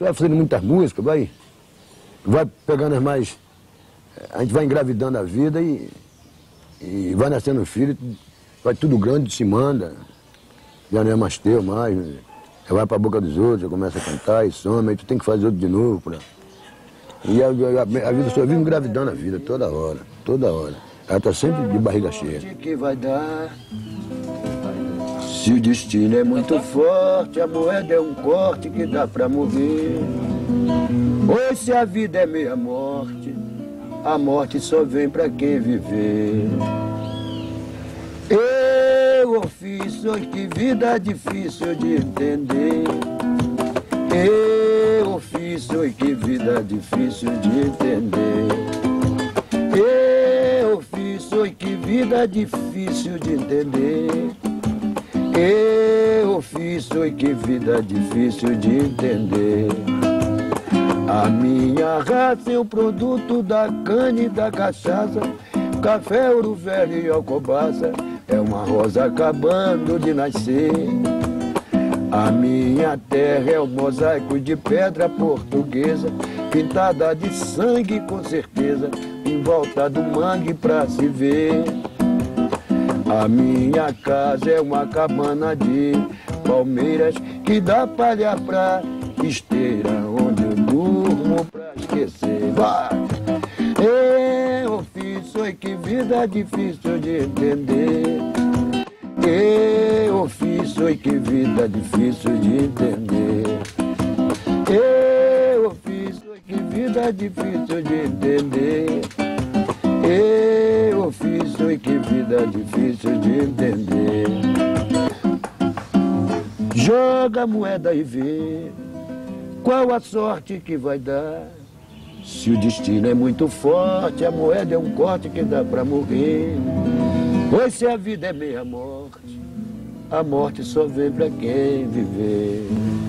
Você vai fazendo muitas músicas, vai pegando as mais... A gente vai engravidando a vida e vai nascendo filho, vai tudo grande, se manda. Já não é mais teu mais, né? Já vai pra boca dos outros, já começa a cantar e some, aí tu tem que fazer outro de novo. E a vida só vive engravidando a vida, toda hora, toda hora. Ela tá sempre de barriga cheia. Que vai dar? Se o destino é muito forte, a moeda é um corte que dá pra morrer. Ou se a vida é meia morte, a morte só vem pra quem viver. Eu ofício, que vida difícil de entender. Eu ofício, que vida difícil de entender. Eu ofício, que vida difícil de entender. Eu ofício, que vida difícil de entender. A minha raça é o produto da cana e da cachaça, café, ouro velho e alcobaça, é uma rosa acabando de nascer. A minha terra é um mosaico de pedra portuguesa, pintada de sangue com certeza, em volta do mangue pra se ver. A minha casa é uma cabana de palmeiras que dá palha pra esteira, onde eu durmo pra esquecer. Vai! Eu ofício, que vida difícil de entender. Eu ofício, que vida difícil de entender. Eu ofício, que vida difícil de entender. Eu ofício, que vida difícil de entender. Joga a moeda e vê qual a sorte que vai dar. Se o destino é muito forte, a moeda é um corte que dá pra morrer. Pois se a vida é meia morte, a morte só vem pra quem viver.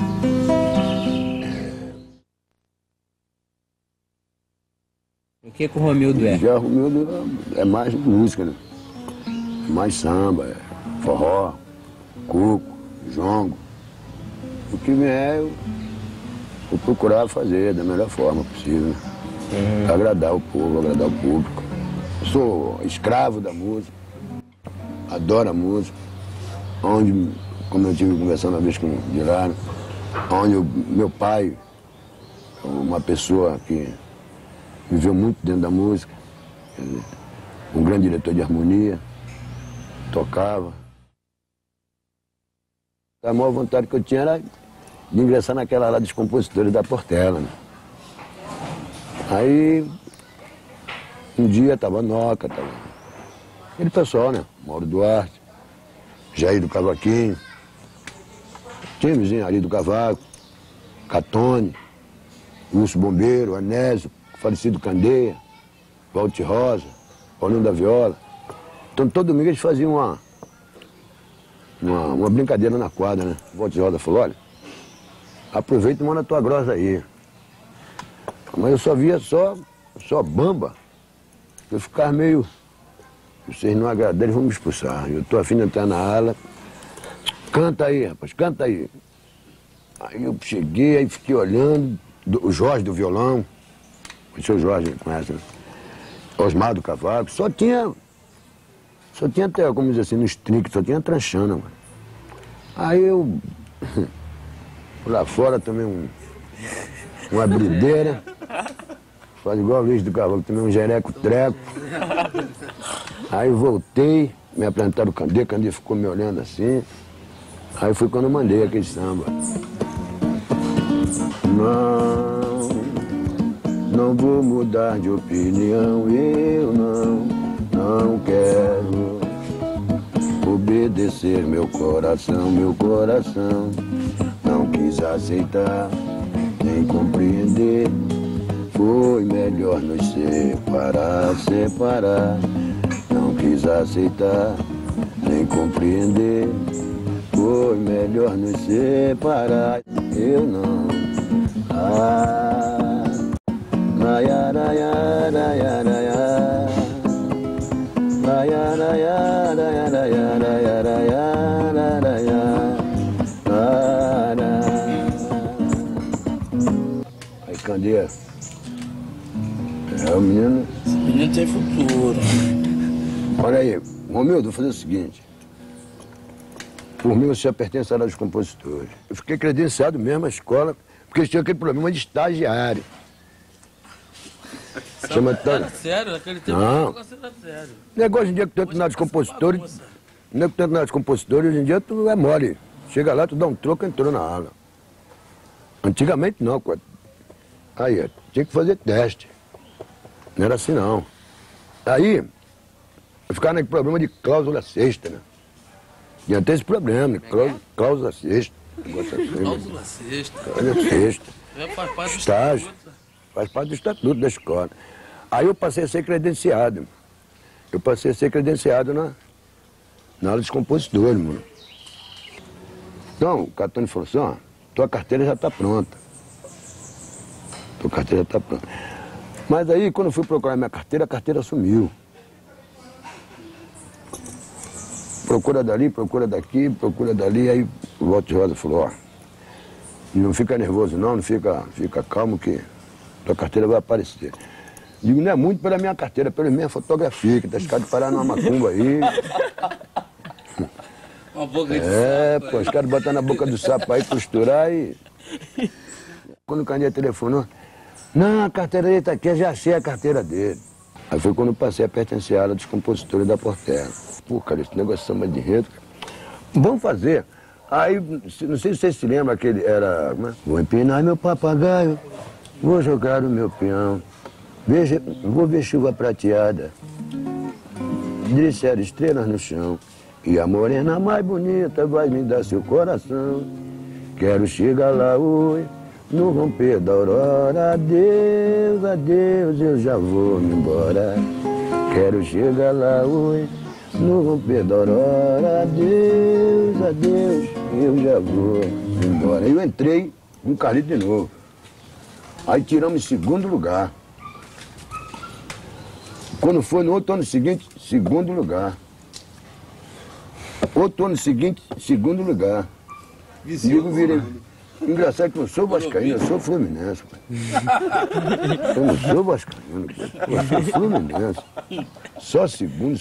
O que o Romildo é? Já o Romildo é mais música, né? Mais samba, forró, coco, jongo. O que vier, eu vou procurar fazer da melhor forma possível, né? Agradar o povo, agradar o público. Eu sou escravo da música, adoro a música. Onde, como eu estive conversando uma vez com o Girardo, onde meu pai, uma pessoa que viveu muito dentro da música, um grande diretor de harmonia, tocava. A maior vontade que eu tinha era de ingressar naquela lá dos compositores da Portela, né? Aí, um dia tava Noca, tava aquele pessoal, né? Mauro Duarte, Jair do Cavaquinho, timezinho ali do Cavaco, Catone, Lúcio Bombeiro, Anésio, falecido Candeia, Valti Rosa, Paulinho da Viola. Então todo domingo eles faziam uma brincadeira na quadra, né? Valti Rosa falou, olha, aproveita e manda a tua grossa aí. Mas eu só via só bamba. Eu ficava meio... Vocês não agradaram, eles vão me expulsar. Eu tô afim de entrar na ala. Canta aí, rapaz, canta aí. Aí eu cheguei, aí fiquei olhando, o Jorge do violão, o seu Jorge conhece, né? Osmar do Cavaco, só tinha até, como dizer assim, no strict, só tinha tranchana, mano. Aí eu, lá fora também uma brideira, faz igual o Luiz do Cavaco, também um jereco-treco. Aí voltei, me apresentaram o Candê, Candê ficou me olhando assim. Aí foi quando eu mandei aquele samba. Não vou mudar de opinião, eu não quero obedecer meu coração não quis aceitar, nem compreender. Foi melhor nos separar. Não quis aceitar, nem compreender. Foi melhor nos separar. Eu não. Aí Candeia. O menino... Esse menino tem futuro. Olha aí, Romildo, vou fazer o seguinte. Por mim, você já pertence à área dos compositores. Eu fiquei credenciado mesmo na escola, porque eles tinham aquele problema de estagiário. Era sério? Naquele tempo não. O negócio era sério. Negócio de dia que tu entra na área dos compositores, hoje em dia tu é mole. Chega lá, tu dá um troco, entrou na aula. Antigamente não, aí, tinha que fazer teste. Não era assim não. Aí, eu ficava naquele problema de cláusula sexta, né? Tinha até esse problema, né? Cláusula sexta. Cláusula sexta. Cláusula sexta. Faz parte do Estágio. estatuto. Faz parte do estatuto da escola. Aí eu passei a ser credenciado. Eu passei a ser credenciado na aula dos compositores, mano. Então, o Catone falou assim, ó, tua carteira já está pronta. Tua carteira já está pronta. Mas aí, quando eu fui procurar minha carteira, a carteira sumiu. Procura dali, procura daqui, procura dali, aí o Walter Rosa falou, ó, não fica nervoso não, fica calmo que tua carteira vai aparecer. Digo, não é muito pela minha carteira, pela minha fotografia, que tá escado de parar numa macumba aí. Uma boca de sapo. Pô, os caras botam na boca do sapo aí, costurar e... Quando o Candeia telefonou, não, a carteira dele tá aqui, eu já achei a carteira dele. Aí foi quando eu passei a pertencer à área dos compositores da Portela. Pô, cara, esse negócio de samba de enredo, vamos fazer. Aí, não sei se vocês se lembram, aquele era... Vou empinar meu papagaio, vou jogar o meu peão, vou ver chuva prateada, disseram estrelas no chão, e a morena mais bonita vai me dar seu coração. Quero chegar lá hoje, no romper da aurora, adeus, adeus, eu já vou me embora. Quero chegar lá hoje, no romper da aurora, adeus, adeus, eu já vou me embora. Aí eu entrei com o Carlito de novo. Aí tiramos em segundo lugar. Quando foi no outro ano seguinte, segundo lugar. Outro ano seguinte, segundo lugar. Digo, virei. Engraçado que eu não sou vascaíno, eu sou fluminense. Eu não sou vascaíno, eu sou fluminense. Só segundo.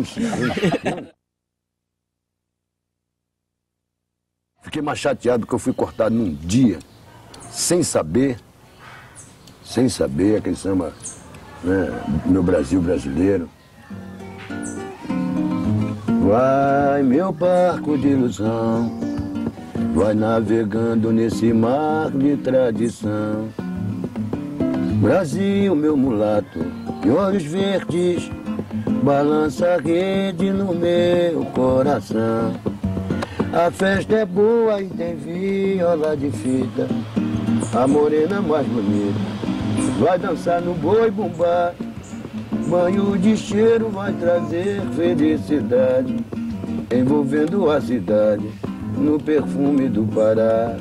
Fiquei mais chateado porque eu fui cortado num dia, sem saber, aquele samba, né, meu Brasil brasileiro. Vai, meu barco de ilusão, vai navegando nesse mar de tradição. Brasil, meu mulato, de olhos verdes, balança a rede no meu coração. A festa é boa e tem viola de fita, a morena mais bonita vai dançar no boi bumbá. Banho de cheiro vai trazer felicidade, envolvendo a cidade no perfume do Pará.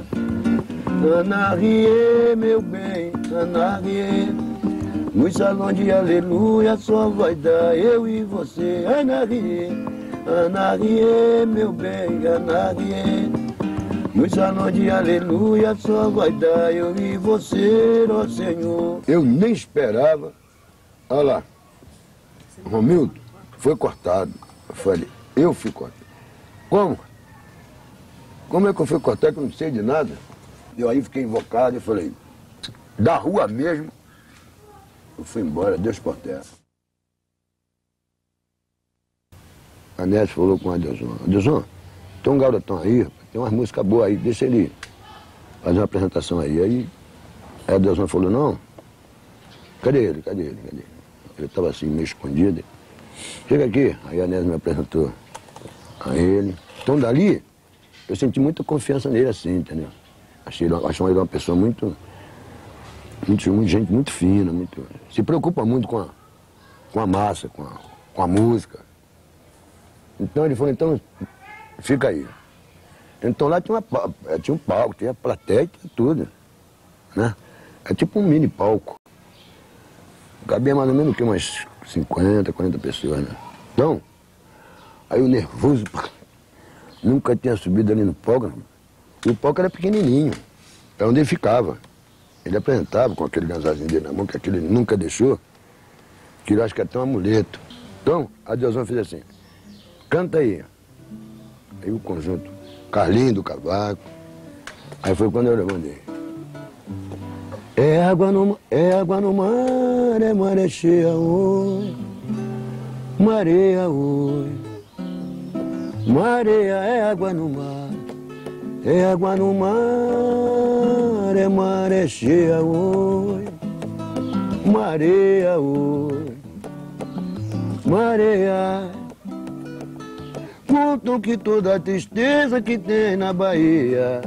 Anarie, meu bem, Anarie, nos salões de aleluia só vai dar eu e você. Anarie, Anarie, meu bem, Anarie, nos salões de aleluia só vai dar eu e você, ó Senhor. Eu nem esperava, olha lá, Romildo foi cortado. Eu falei, eu fui cortado. Como? Como é que eu fui cortado que eu não sei de nada? Eu aí fiquei invocado e falei, da rua mesmo, eu fui embora, Deus por terra. A Nete falou com o Adelson, Adelson, tem um garotão aí, tem umas músicas boas aí, deixa ele fazer uma apresentação aí. Aí a Adelson falou, não, cadê ele? Ele estava assim, meio escondido. Chega aqui. Aí a Nete me apresentou a ele. Então dali, eu senti muita confiança nele assim, entendeu? Achei ele uma pessoa muito gente muito fina, se preocupa muito com a massa, com a música. Então ele falou, então, fica aí. Então lá tinha um palco, tinha plateia, tinha tudo, né? É tipo um mini palco. Cabia mais ou menos o quê? Umas 50, 40 pessoas, né? Então, aí o nervoso, nunca tinha subido ali no palco, e o palco era pequenininho, era onde ele ficava. Ele apresentava com aquele ganzazinho dele na mão, que aquele ele nunca deixou, que eu acho que é até um amuleto. Então, a Deusão fez assim, canta aí. Aí o conjunto, Carlinho do Cavaco. Aí foi quando eu levantei. É água no mar, é maré cheia oi, mareia oi. Mareia é água no mar, é água no mar, é maré cheia oi, mareia oi, mareia. Contam que toda a tristeza que tem na Bahia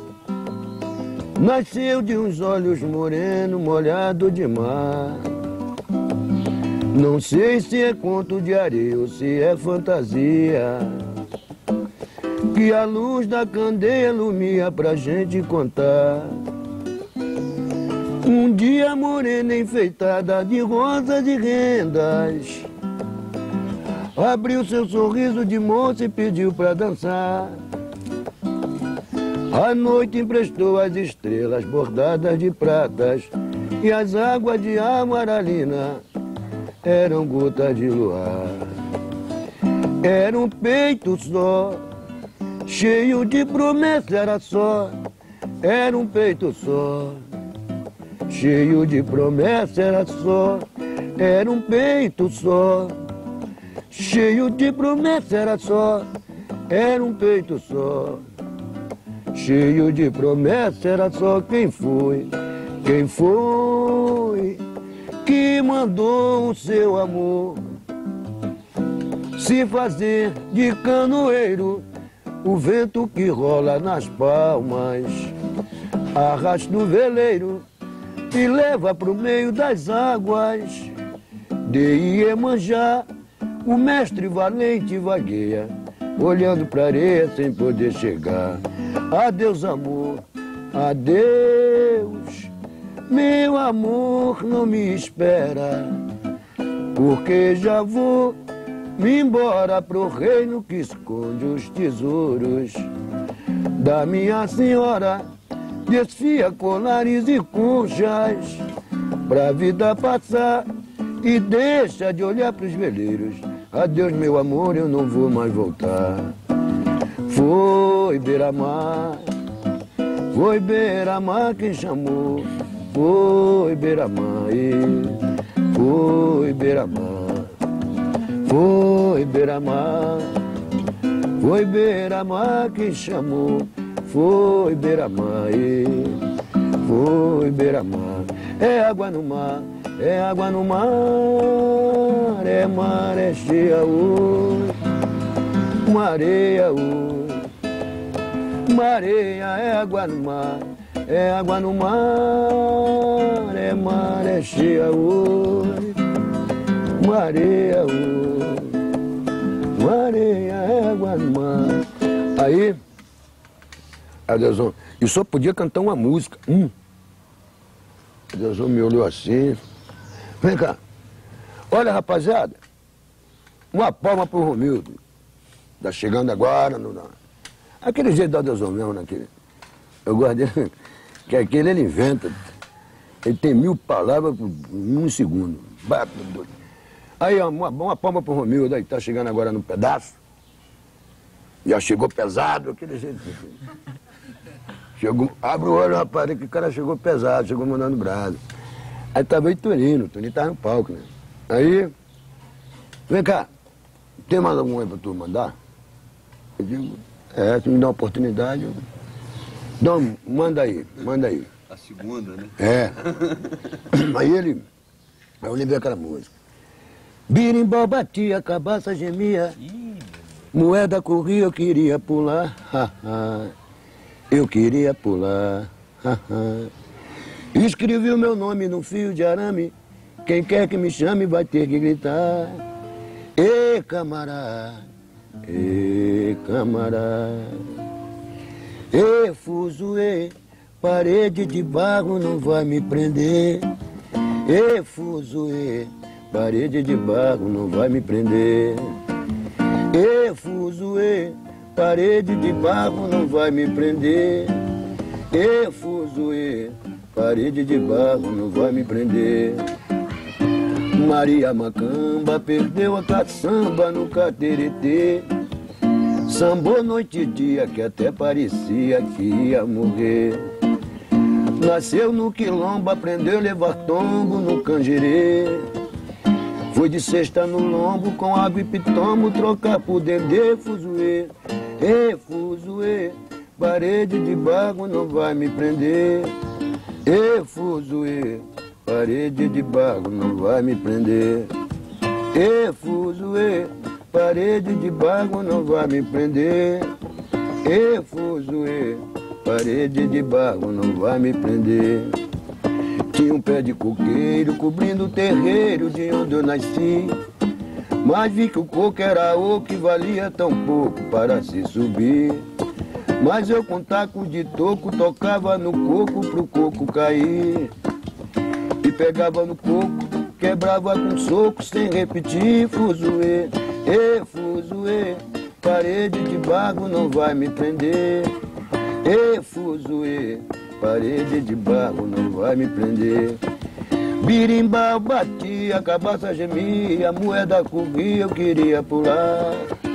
nasceu de uns olhos morenos, molhado de mar. Não sei se é conto de areia ou se é fantasia, que a luz da candeia ilumina pra gente contar. Um dia morena enfeitada de rosas e rendas abriu seu sorriso de moça e pediu pra dançar. A noite emprestou as estrelas bordadas de pratas e as águas de amaralina eram gotas de luar. Era um peito só, cheio de promessa, era só. Era um peito só, cheio de promessa, era só. Era um peito só, cheio de promessa, era só. Era um peito só, cheio de promessa, era só. Quem foi que mandou o seu amor se fazer de canoeiro? O vento que rola nas palmas arrasta o veleiro e leva pro meio das águas de Iemanjá. O mestre valente vagueia, olhando pra areia sem poder chegar. Adeus, amor, adeus, meu amor, não me espera, porque já vou me embora pro reino que esconde os tesouros da minha senhora. Desfia colares e conchas pra vida passar e deixa de olhar pros veleiros. Adeus, meu amor, eu não vou mais voltar. Foi beira-mar quem chamou. Foi beira-mar, foi beira-mar. Foi beira-mar, foi beira-mar quem chamou. Foi beira-mar, foi beira-mar. É água no mar, é água no mar, é maré cheia hoje, mareia hoje. Mareia é água no mar, é água no mar, é maré cheia hoje, mareia hoje. Mareia é água no mar. Aí, Adeusão, e só podia cantar uma música. Adeusão me olhou assim. Vem cá. Olha, rapaziada, uma palma pro Romildo. Tá chegando agora. Aquele jeito do Adeusão mesmo, naquele. Eu gosto dele, que aquele ele inventa. Ele tem 1000 palavras em 1 segundo. Aí, uma palma pro Romildo, aí tá chegando agora no pedaço. Já chegou pesado, aquele jeito. Chegou, abre o olho, rapaz, que o cara chegou pesado, chegou mandando brasa. Aí tava o Tonino tava no palco, né? Aí, vem cá, tem mais algum aí pra tu mandar? Eu digo, se me dá uma oportunidade, eu... Então, manda aí. A segunda, né? Aí eu lembrei aquela música. Birimbau batia, cabaça gemia, moeda corria, eu queria pular, eu queria pular, Escrevi o meu nome num fio de arame, quem quer que me chame vai ter que gritar. Ê, camarada, ê, fuzuê, parede de barro não vai me prender. Ê, fuzuê, parede de barro não vai me prender. Ê, fuzuê, parede de barro não vai me prender. Ê, fuzuê, parede de barro não vai me prender. Maria Macamba perdeu a caçamba no cateretê. Sambou noite e dia que até parecia que ia morrer. Nasceu no quilombo, aprendeu a levar tombo no canjerê. Foi de cesta no lombo com água e pitomo trocar por dendê, fuzuê. Ê, fuzuê, parede de barro não vai me prender. Ê, fuzuê, parede de barro não vai me prender. Ê, fuzuê, parede de barro não vai me prender. Ê, fuzuê, parede de barro não vai me prender. Tinha um pé de coqueiro cobrindo o terreiro de onde eu nasci. Mas vi que o coco era o que valia tão pouco para se subir. Mas eu com taco de toco tocava no coco pro coco cair. E pegava no coco, quebrava com soco sem repetir, fuzuê. Ê, fuzuê, parede de barro não vai me prender. Ê, fuzuê, parede de barro não vai me prender. Birimbau batia, a cabaça gemia, a moeda corria, eu queria pular.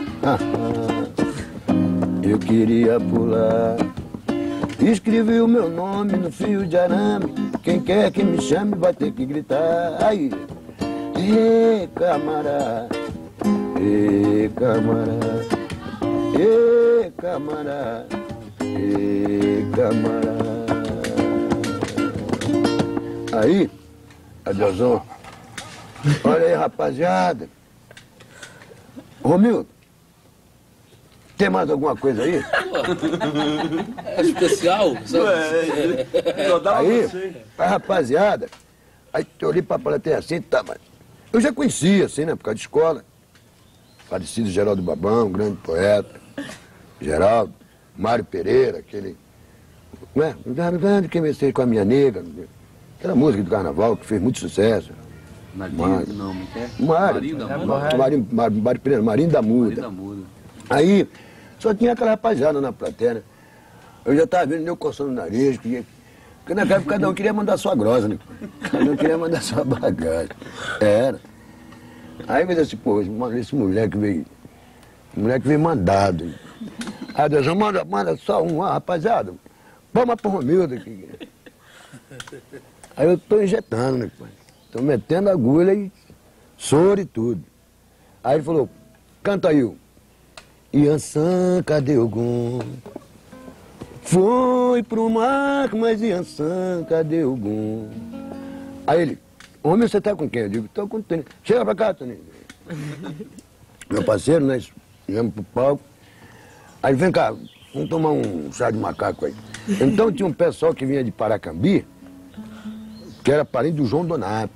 Eu queria pular. Escrevi o meu nome no fio de arame, quem quer que me chame vai ter que gritar. Aí, ê, camarada, ê, camarada, ê, camarada, ê, camarada. Aí, adeusão. Olha aí, rapaziada. Romildo, tem mais alguma coisa aí? É especial? Aí, a rapaziada, aí eu olhei pra plateia assim, tá, mas eu já conhecia, assim, né, por causa de escola. Falecido Geraldo Babão, um grande poeta. Geraldo, Mário Pereira, aquele, não é? Quem venceu com a minha nega, aquela música do carnaval que fez muito sucesso. Mário Pereira, Marinho da Muda. Aí, só tinha aquela rapaziada na plateia, né? Eu já estava vendo eu coçando o nariz, porque naquela época cada um queria mandar sua grossa, né? Cada um queria mandar sua bagagem. Era. Aí eu disse, pô, esse moleque veio mandado. Aí Deus, manda só uma, rapaziada, vamos pro Romildo aqui. Aí eu tô injetando, né, pai? Tô metendo agulha e soro e tudo. Aí ele falou, canta aí o Iansã, cadê o gum? Foi pro mar, mas Iansã, cadê o gum? Aí ele, homem, você tá com quem? Eu digo, tô com o Toninho. Chega pra cá, Toninho. Meu parceiro, né? Viemos pro palco. Aí vem cá, vamos tomar um chá de macaco aí. Então tinha um pessoal que vinha de Paracambi, que era parente do João Donato.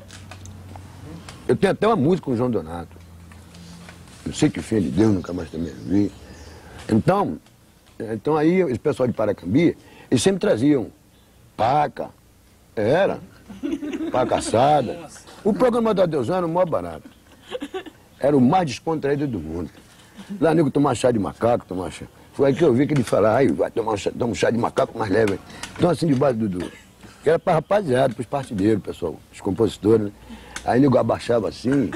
Eu tenho até uma música com o João Donato. Eu sei que filho de Deus, nunca mais também vi. Então aí, esse pessoal de Paracambi, eles sempre traziam paca, paca assada. O programa da Deusana era o maior barato. Era o mais descontraído do mundo. Lá, nego, tomar chá de macaco, tomar chá. Foi aí que eu vi que ele falava, aí vai tomar um chá de macaco mais leve. Então, assim, debaixo do que era pra rapaziada, pros partideiros, pessoal, os compositores, né? Aí o nego abaixava assim,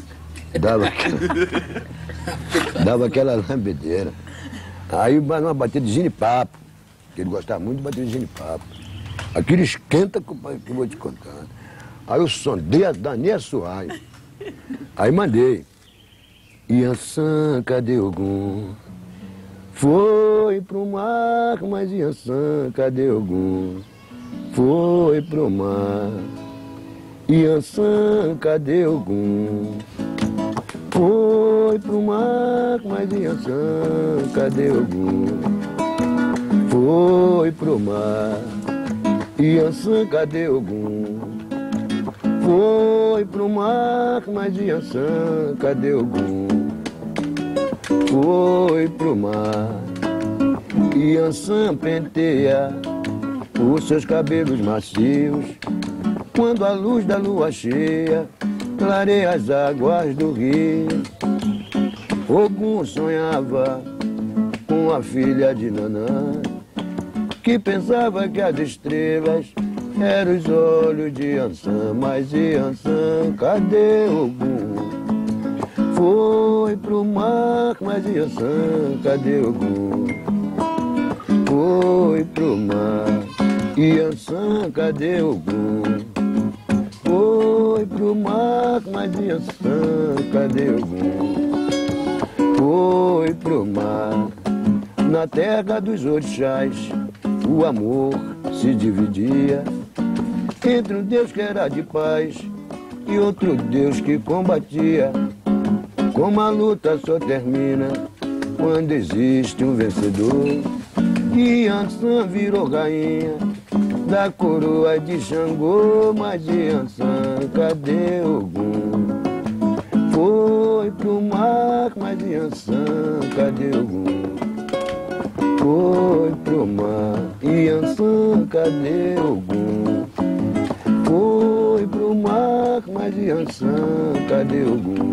dava aquela lambedeira. Aí uma batida de ginipapo, que ele gostava muito de bater de ginipapo. Aquilo esquenta que eu vou te contar. Aí eu sondei a Daniela Soares. Aí mandei. Iansã, cadê o gum? Foi pro mar, mas Iansã, cadê o gum? Foi pro mar. Iansã, cadê o gum? Foi pro mar, mas Iansã, cadê o gum? Foi pro mar. Iansã, cadê o gum? Foi pro mar, mas Iansã, cadê o gum? Foi pro mar. Iansã penteia os seus cabelos macios, quando a luz da lua cheia clareia as águas do rio. Ogum sonhava com a filha de Nanã, que pensava que as estrelas eram os olhos de Iansã, mas Iansã, cadê Ogum? Foi pro mar, mas Iansã, cadê Ogum? Foi pro mar, Iansã, cadê Ogum? Foi pro mar, mas Iansã, cadê Ogum? Foi pro mar, na terra dos orixás, o amor se dividia entre um Deus que era de paz e outro Deus que combatia. Como a luta só termina quando existe um vencedor. E Iansã virou rainha da coroa de Xangô, mas Iansã, cadê Ogum? Foi pro mar, mas Iansã, cadê Ogum? Foi pro mar, Iansã, cadê Ogum? Foi pro mar, mas Iansã, cadê Ogum?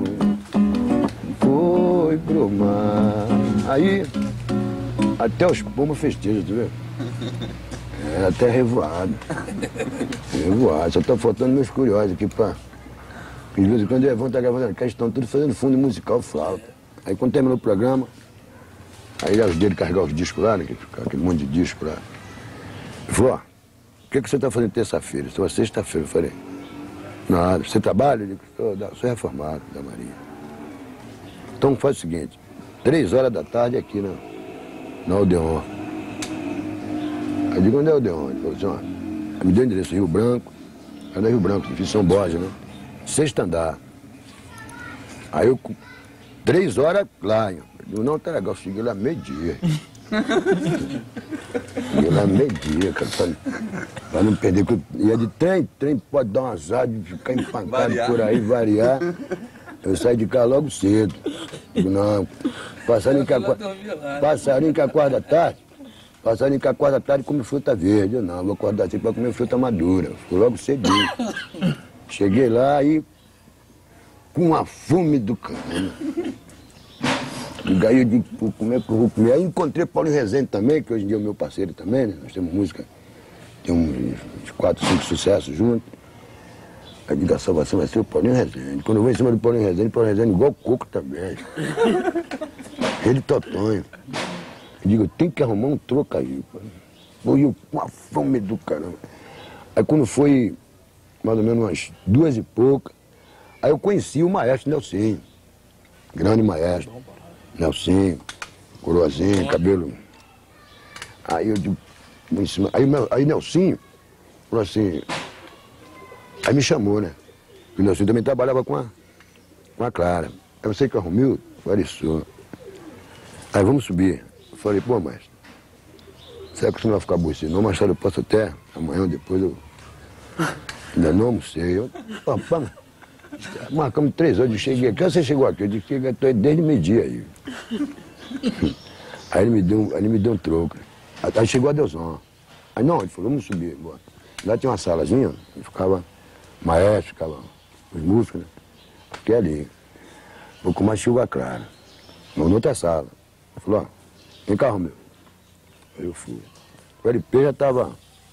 Foi pro mar. Aí, até os pomos festejam, tu vê? É, até revoado. Revoado. Só tá faltando meus curiosos aqui pra... De vez em quando eles vão estar gravando, que eles estão tudo fazendo fundo musical, flauta. Aí quando terminou o programa, aí os deles carregar os discos lá, né? Aquele monte de disco lá. Ele falou, ó, o que você tá fazendo terça-feira? Isso é sexta-feira. Eu falei, nada, você trabalha? Eu digo, sou reformado da Maria. Então faz o seguinte, 3 horas da tarde aqui na Odeon. Aí eu digo, onde é o Odeon? Ele falou assim, ó, me deu o endereço, Rio Branco. Aí da Rio Branco, de São Borja, né? 6º andar. Aí eu, 3 horas lá, eu digo, não, tá legal, eu cheguei lá meio-dia. Cheguei lá meio-dia, cara, pra não perder, porque eu ia de trem pode dar um azar de ficar empancado por aí, variar. Eu saí de cá logo cedo. Digo, não, passarinho que a 4 da tarde, passarinho que a 4 da tarde come fruta verde. Eu não, vou acordar assim pra comer fruta madura. Fui logo cedinho. Cheguei lá e com a fome do caramba. Aí eu digo, como é que eu vou comer? Aí encontrei Paulinho Rezende também, que hoje em dia é o meu parceiro também, né? Nós temos música, tem uns 4, 5 sucessos juntos. Aí digo, a salvação vai ser o Paulinho Rezende. Quando eu vou em cima do Paulinho Rezende igual o Coco também. Ele totonho. Eu digo, eu tenho que arrumar um troco aí. Pô, eu com a fome do caramba. Aí quando foi mais ou menos umas 2 e pouca, aí eu conheci o maestro Nelsinho. Grande maestro. Nelsinho, coroazinho, cabelo. Aí eu digo, em cima. Aí Nelsinho falou assim, aí me chamou, né? O Nelsinho também trabalhava com a Clara. Aí você que é Romildo? Falei, sou. Aí vamos subir. Eu falei, pô, mas será que você não vai ficar aborrecido? Não, mais tarde eu posso até, amanhã ou depois eu ainda não almocei. Marcamos 3 horas, eu cheguei aqui. Você chegou aqui? Eu disse que eu estou desde meio-dia aí. Aí ele me deu um troco. Aí chegou a Deusão. Aí não, ele falou, vamos subir. Bora. Lá tinha uma salazinha, ficava maestro, ficava os músicos, né? Aqui ali. Vou com uma chuva clara. Mas noutra sala. Ele falou, ó, vem cá, Romeu. Aí eu fui. O LP já estava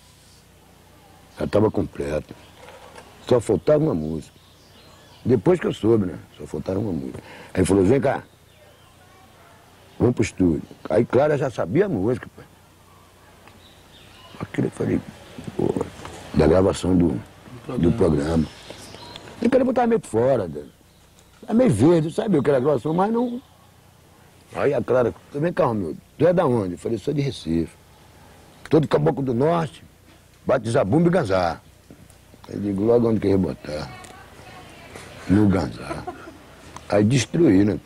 completo. Só faltava uma música. Depois que eu soube, né? Só faltava uma música. Aí ele falou, vem cá. Vamos pro estúdio. Aí Clara já sabia a música, pai. Aquilo eu falei, pô, da gravação do programa. Eu queria botar meio fora, é meio verde, sabe o que era a gravação, mas não. Aí a Clara, vem cá, Romildo, tu é da onde? Eu falei, sou de Recife. Tô de Caboclo do Norte, bate Zabumba e Ganzá. Aí digo, logo onde que eu ia botar? No Ganzá. Aí destruí, né?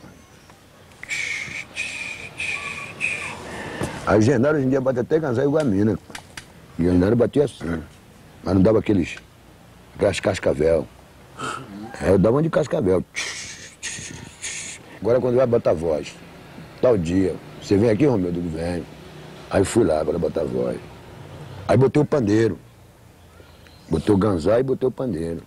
Aí o Genaro hoje em dia bate até Ganzá e Guamina. E o Genaro batia assim, mas não dava aquelas cascavel. Aí eu dava um de cascavel. Agora quando vai botar voz, tal dia, você vem aqui, Romeu, do governo. Aí fui lá para botar voz. Aí botei o pandeiro. Botei o Ganzá e botei o pandeiro.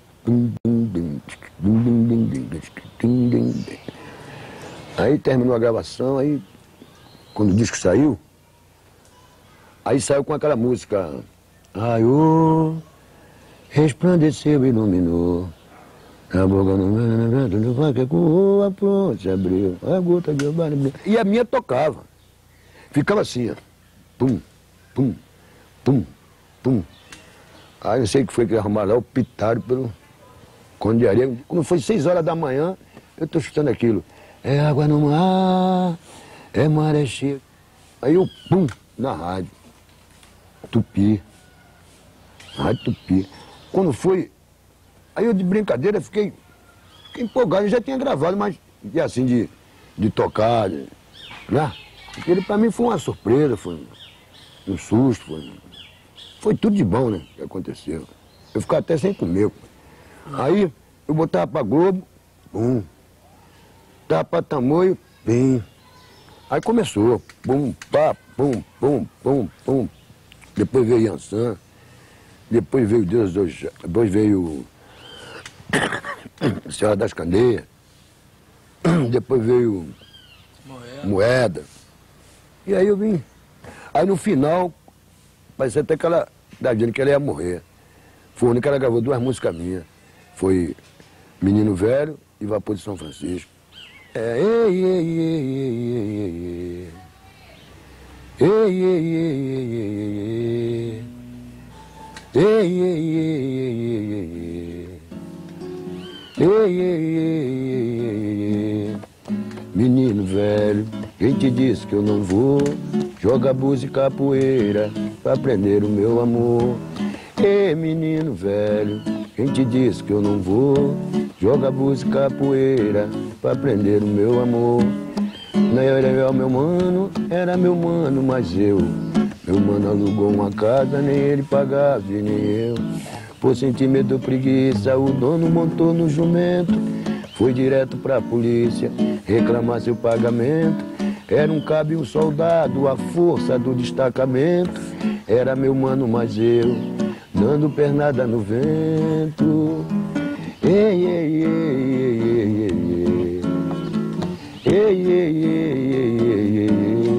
Aí terminou a gravação, aí quando o disco saiu, aí saiu com aquela música. Ai, ô, resplandeceu, iluminou. A boca no vaca corrou, a ponte se abriu, a gota de barro. E a minha tocava. Ficava assim, ó. Pum, pum, pum, pum. Aí não sei o que foi que arrumaram lá, o pitário pelo Conde de Areia. Quando foi 6 horas da manhã, eu estou chutando aquilo. É água no mar, é maré cheia. Aí eu, pum, na rádio. Tupi. Rádio Tupi. Quando foi, aí eu de brincadeira fiquei empolgado. Eu já tinha gravado, mas assim, de tocar, né? Aquilo pra mim foi uma surpresa, foi um susto, foi tudo de bom, né, que aconteceu. Eu ficava até sem comer. Aí eu botava pra Globo, pum. Botava pra Tamoio, pim. Aí começou, pum, pá, pum, pum, pum, pum. Depois veio Yansan, depois veio Deus, depois veio Senhora das Candeias, depois veio Moeda. E aí eu vim. Aí no final, parecia até que ela estava dizendo que ela ia morrer. Foi a única que ela gravou 2 músicas minhas. Foi Menino Velho e Vapor de São Francisco. É, ei, ei, ei, ei, ei, ei. Ei, ei, ei, ei, ei, ei. Ei, ei, ei, ei, ei, ei. Ei, ei, ei, ei, ei, ei. Menino velho, quem te disse que eu não vou jogar búzio e capoeira pra prender o meu amor? Ei, menino velho, quem te disse que eu não vou jogar búzio e capoeira pra prender o meu amor? Não era meu mano, era meu mano, mas meu mano alugou uma casa, nem ele pagava e nem eu. Por sentir medo ou preguiça, o dono montou no jumento, foi direto pra polícia reclamar seu pagamento. Era um cabo e um soldado, a força do destacamento. Era meu mano, mas dando pernada no vento. Ei, ei, ei, ei, ei, ei. Ei, ei, ei, ei, ei, ei.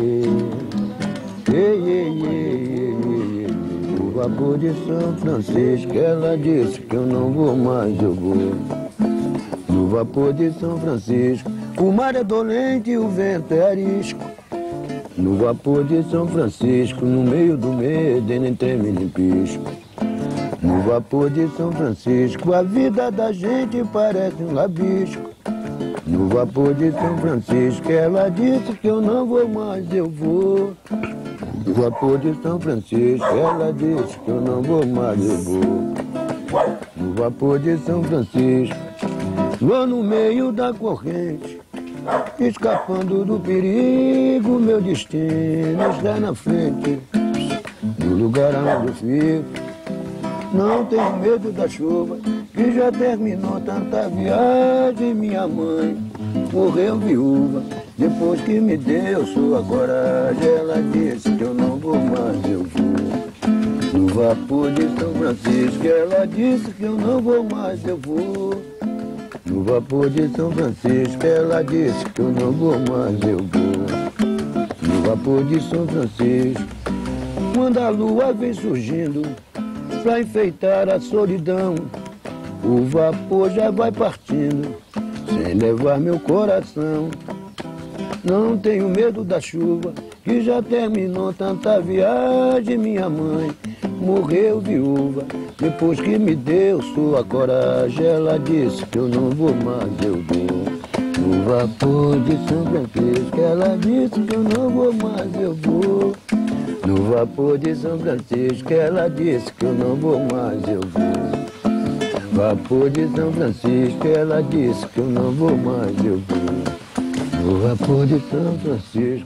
Ei, ei, ei, ei, ei, ei. O vapor de São Francisco, ela disse que eu não vou mais, eu vou. No vapor de São Francisco, o mar é dolente e o vento é arisco. No vapor de São Francisco, no meio do medo, nem treme nem pisco. No vapor de São Francisco, a vida da gente parece um rabisco. No vapor de São Francisco, ela disse que eu não vou mais, eu vou. No vapor de São Francisco, ela disse que eu não vou mais, eu vou. No vapor de São Francisco, vou no meio da corrente, escapando do perigo, meu destino está na frente. No lugar onde eu fico, não tenho medo da chuva, que já terminou tanta viagem. Minha mãe morreu viúva, depois que me deu sua coragem. Ela disse que eu não vou mais, eu vou. No vapor de São Francisco, ela disse que eu não vou mais, eu vou. No vapor de São Francisco, ela disse que eu não vou mais, eu vou. No vapor de São Francisco, quando a lua vem surgindo pra enfeitar a solidão, o vapor já vai partindo, sem levar meu coração. Não tenho medo da chuva, que já terminou tanta viagem. Minha mãe morreu viúva, depois que me deu sua coragem. Ela disse que eu não vou mais, eu vou. No vapor de São Francisco, ela disse que eu não vou mais, eu vou. No vapor de São Francisco, ela disse que eu não vou mais, eu vou. Vapor de São Francisco, ela disse que eu não vou mais, eu vou. No vapor de São Francisco.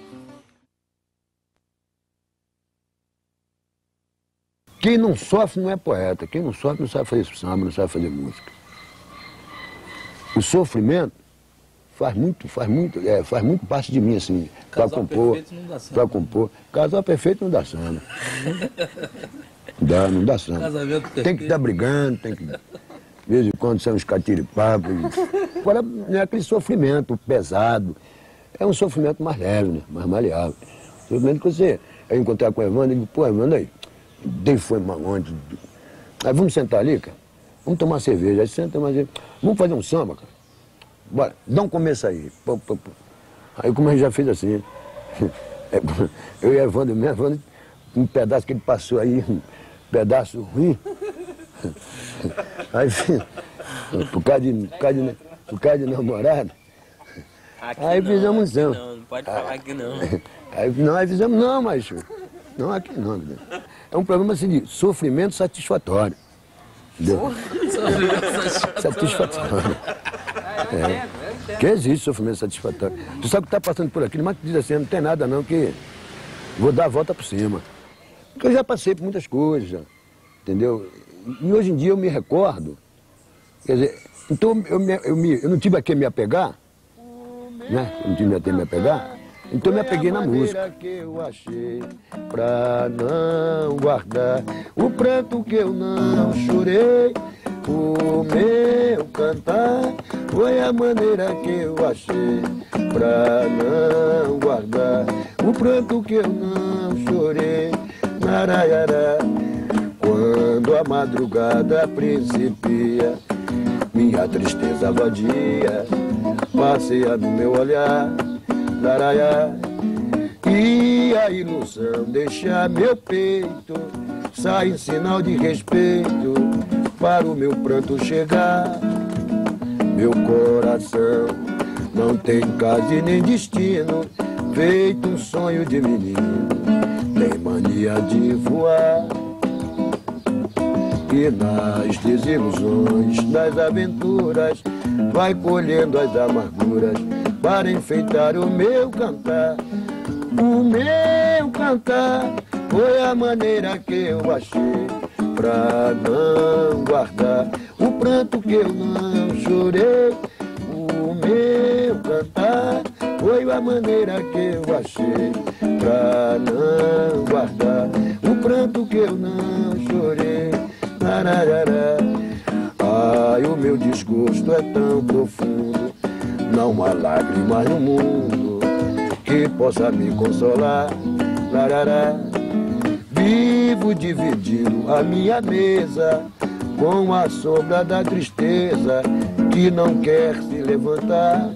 Quem não sofre não é poeta, quem não sofre não sabe fazer samba, não sabe fazer música. O sofrimento faz muito parte de mim, assim, para compor. Para compor. Casal perfeito não dá samba. Não dá samba. Tem que estar brigando, tem que. De vez em quando são uns catiripapos. Agora não é aquele sofrimento pesado. É um sofrimento mais leve, né? Mais maleável. Sofrimento que você. Eu encontrar com o Evandro e digo, pô, Evandro aí, dei foi mal ontem. Aí vamos sentar ali, cara. Vamos tomar uma cerveja. Aí senta, mas vamos fazer um samba, cara. Bora, dá um começo aí. Aí como a gente já fez assim. Eu e Evandro mesmo, um pedaço que ele passou aí, um pedaço ruim. Aí, por causa de namorado. Aqui Aí não, fizemos um aqui samba. não pode falar aqui não. Aí fizemos, não, macho. Não, aqui não. É um programa assim de sofrimento satisfatório. Entendeu? Satisfatório. Que existe sofrimento satisfatório. Tu sabe que tá passando por aquilo, mas tu diz assim, não tem nada não, que vou dar a volta por cima. Porque eu já passei por muitas coisas, já, entendeu? E hoje em dia eu me recordo, quer dizer, então eu não tive a quem me apegar, né? Eu não tive a quem me apegar, então eu me apeguei na música. Que eu achei pra não guardar o pranto que eu não chorei, o meu cantar foi a maneira que eu achei pra não guardar o pranto que eu não chorei, naraiará. Quando a madrugada principia, minha tristeza vadia passeia no meu olhar, laraiá. E a ilusão deixa meu peito, sai em sinal de respeito para o meu pranto chegar. Meu coração não tem casa e nem destino, feito um sonho de menino, tem mania de voar. E nas desilusões, nas aventuras, vai colhendo as amarguras para enfeitar o meu cantar. O meu cantar foi a maneira que eu achei pra não guardar o pranto que eu não chorei. O meu cantar foi a maneira que eu achei pra não guardar o pranto que eu não chorei. Ai, o meu desgosto é tão profundo, não há lágrimas no mundo que possa me consolar. Vivo dividindo a minha mesa com a sombra da tristeza que não quer se levantar.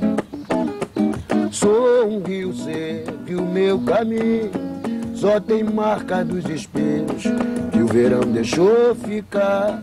Sou um rio seco e o meu caminho só tem marca dos espinhos que o verão deixou ficar.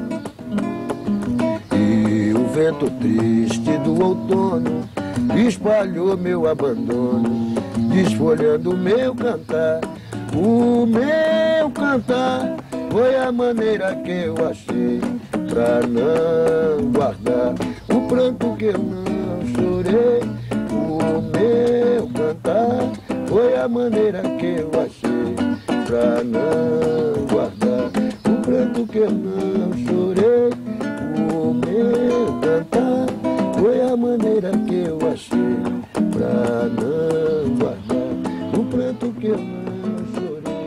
E o vento triste do outono espalhou meu abandono, desfolhando o meu cantar. O meu cantar foi a maneira que eu achei pra não guardar o pranto que eu não chorei. O meu cantar foi a maneira que eu achei pra não guardar o pranto que eu não chorei. O meu cantar foi a maneira que eu achei pra não guardar o pranto que eu não chorei.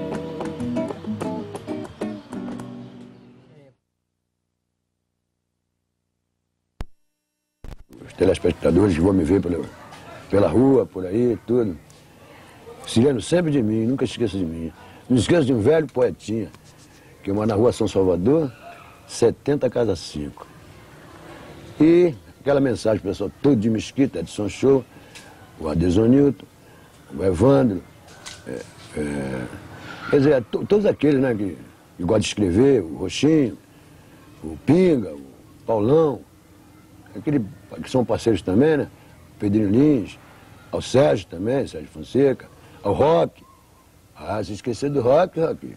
Os telespectadores que vão me ver pela rua, por aí, tudo, se lembram sempre de mim, nunca esqueça de mim. Não esqueça de um velho poetinha, que mora na rua São Salvador, 70 Casa 5. E aquela mensagem, pessoal, todo de Mesquita, Edson Show, o Adesonilton, o Evandro, quer dizer, todos aqueles, né, que gostam de escrever, o Roxinho, o Pinga, o Paulão, aqueles que são parceiros também, né, o Pedrinho Lins, ao Sérgio também, Sérgio Fonseca, ao Rock. Ah, se esquecer do Rock.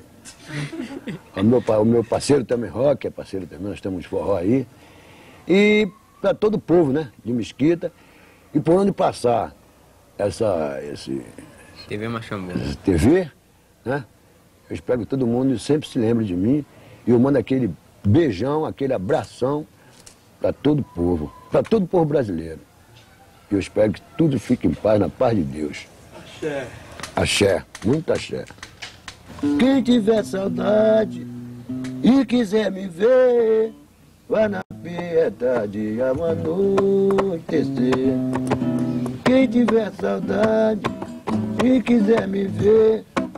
O meu parceiro também, Rock, é parceiro também, nós estamos de forró aí. E para todo o povo, né, de Mesquita, e por onde passar esse TV Machambu. TV, né, eu espero que todo mundo sempre se lembre de mim, e eu mando aquele beijão, aquele abração para todo o povo brasileiro. E eu espero que tudo fique em paz, na paz de Deus. Axé. Axé, muito axé. Quem tiver saudade e quiser me ver, vá na piedade ao anoitecer. Quem tiver saudade e quiser me ver,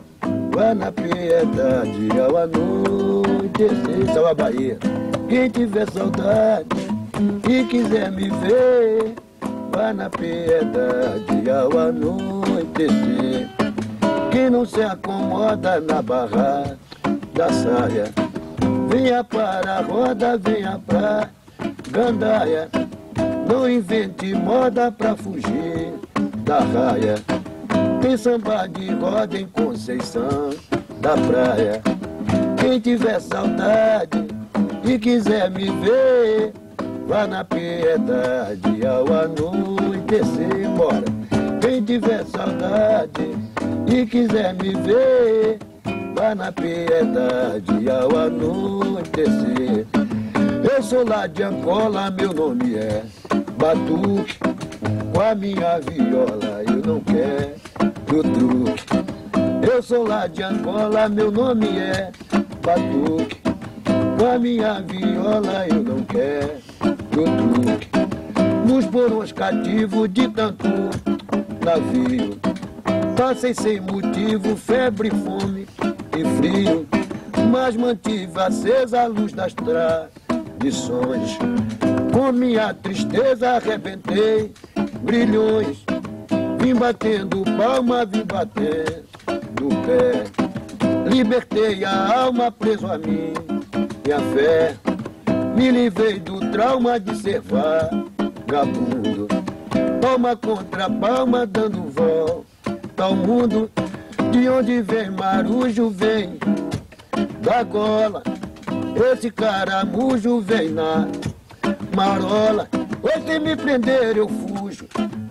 vá na piedade ao anoitecer. Salve a Bahia. Quem tiver saudade e quiser me ver, vá na piedade ao anoitecer. Quem não se acomoda na barra da saia, venha para a roda, venha pra gandaia. Não invente moda pra fugir da raia. Tem samba de roda em Conceição da praia. Quem tiver saudade e quiser me ver, vá na piedade ao anoitecer. Bora. Quem tiver saudade e quiser me ver, vá na piedade ao anoitecer. Eu sou lá de Angola, meu nome é Batuque. Com a minha viola eu não quero truque. Eu sou lá de Angola, meu nome é Batuque. Com a minha viola eu não quero truque. Nos porões cativos de tanto navio, passei sem motivo, febre, fome e frio, mas mantive acesa a luz das tradições. Com minha tristeza arrebentei brilhões, vim batendo palma, vim batendo pé. Libertei a alma preso a mim e a fé. Me livrei do trauma de ser vagabundo, palma contra palma dando volta ao mundo. De onde vem marujo vem da gola, esse caramujo vem na marola. Hoje se me prender eu fujo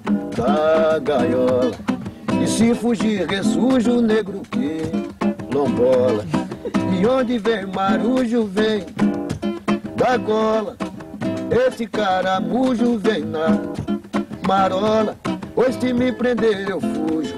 da gaiola, e se fugir ressurjo negro que lombola. De onde vem marujo vem da gola, esse caramujo vem na marola. Hoje se me prender eu fujo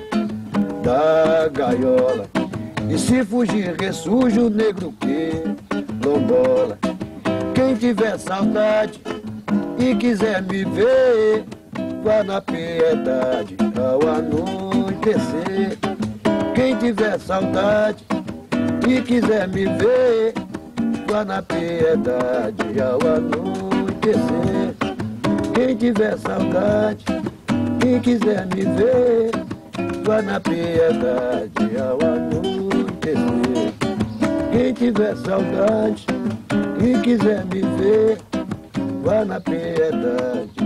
da gaiola, e se fugir ressurjo negro que lombola. Quem tiver saudade e quiser me ver, vá na piedade ao anoitecer. Quem tiver saudade e quiser me ver, vá na piedade ao anoitecer. Quem tiver saudade e quiser me ver, vá na piedade ao anoitecer. Quem tiver saudade e quiser me ver, vá na piedade